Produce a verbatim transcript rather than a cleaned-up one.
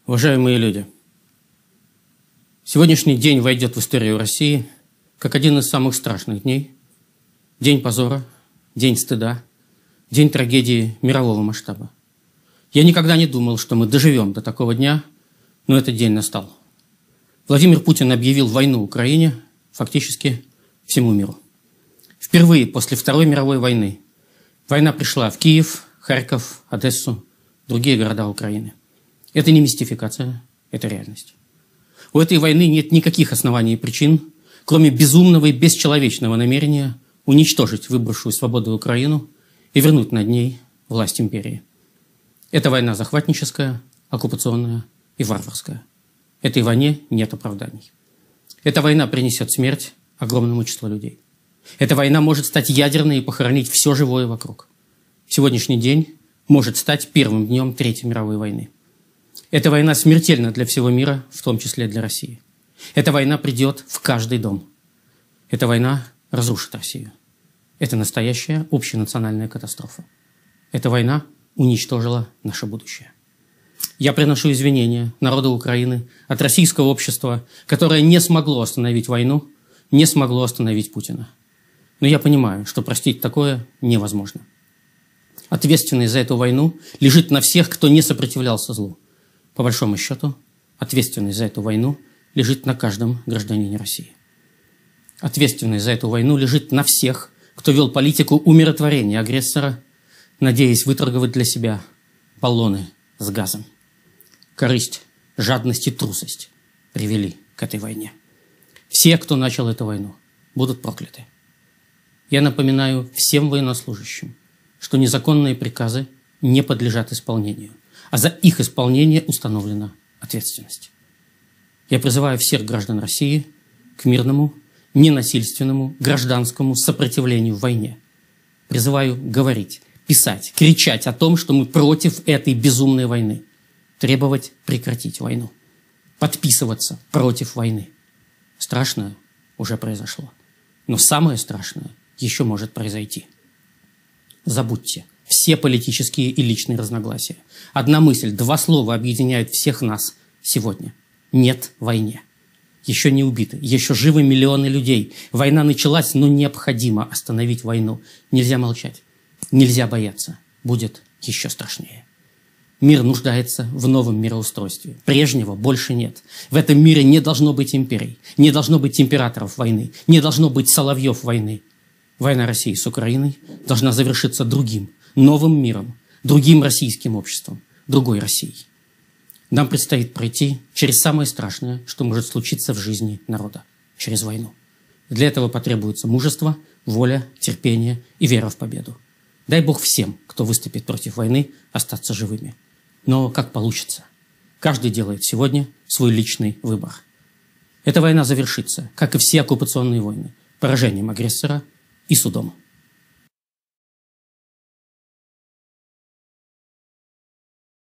Уважаемые люди, сегодняшний день войдет в историю России как один из самых страшных дней. День позора, день стыда, день трагедии мирового масштаба. Я никогда не думал, что мы доживем до такого дня, но этот день настал. Владимир Путин объявил войну Украине, фактически всему миру. Впервые после Второй мировой войны война пришла в Киев, Харьков, Одессу, другие города Украины. Это не мистификация, это реальность. У этой войны нет никаких оснований и причин, кроме безумного и бесчеловечного намерения уничтожить выбравшую свободу Украину и вернуть над ней власть империи. Это война захватническая, оккупационная и варварская. Этой войне нет оправданий. Эта война принесет смерть огромному числу людей. Эта война может стать ядерной и похоронить все живое вокруг. Сегодняшний день может стать первым днем Третьей мировой войны. Эта война смертельна для всего мира, в том числе для России. Эта война придет в каждый дом. Эта война разрушит Россию. Это настоящая общенациональная катастрофа. Эта война уничтожила наше будущее. Я приношу извинения народу Украины от российского общества, которое не смогло остановить войну, не смогло остановить Путина. Но я понимаю, что простить такое невозможно. Ответственность за эту войну лежит на всех, кто не сопротивлялся злу. По большому счету, ответственность за эту войну лежит на каждом гражданине России. Ответственность за эту войну лежит на всех, кто вел политику умиротворения агрессора, надеясь выторговать для себя баллоны с газом. Корысть, жадность и трусость привели к этой войне. Все, кто начал эту войну, будут прокляты. Я напоминаю всем военнослужащим, что незаконные приказы не подлежат исполнению, а за их исполнение установлена ответственность. Я призываю всех граждан России к мирному, ненасильственному, гражданскому сопротивлению в войне. Призываю говорить, писать, кричать о том, что мы против этой безумной войны, требовать прекратить войну, подписываться против войны. Страшное уже произошло, но самое страшное еще может произойти. Забудьте все политические и личные разногласия. Одна мысль, два слова объединяют всех нас сегодня. Нет войне. Еще не убиты, еще живы миллионы людей. Война началась, но необходимо остановить войну. Нельзя молчать, нельзя бояться. Будет еще страшнее. Мир нуждается в новом мироустройстве. Прежнего больше нет. В этом мире не должно быть империй, не должно быть императоров войны, не должно быть соловьев войны. Война России с Украиной должна завершиться другим, новым миром, другим российским обществом, другой Россией. Нам предстоит пройти через самое страшное, что может случиться в жизни народа, через войну. Для этого потребуется мужество, воля, терпение и вера в победу. Дай Бог всем, кто выступит против войны, остаться живыми. Но как получится? Каждый делает сегодня свой личный выбор. Эта война завершится, как и все оккупационные войны, поражением агрессора и судом.